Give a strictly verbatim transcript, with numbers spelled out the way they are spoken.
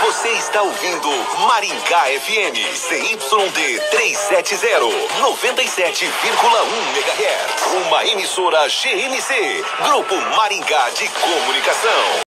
Você está ouvindo Maringá F M C Y D trezentos e setenta, noventa e sete vírgula um megahertz. Uma emissora G M C, Grupo Maringá de Comunicação.